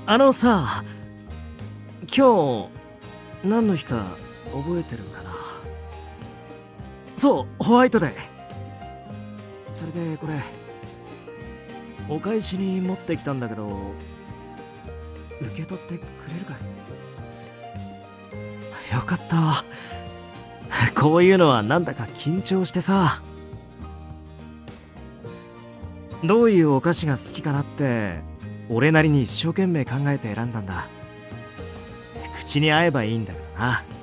さ、今日何の日か覚えてるかな？そう、ホワイトデー。それでこれお返しに持ってきたんだけど、受け取ってくれるかい？よかった。こういうのはなんだか緊張してさ。どういうお菓子が好きかなって俺なりに一生懸命考えて選んだんだ。口に合えばいいんだけどな。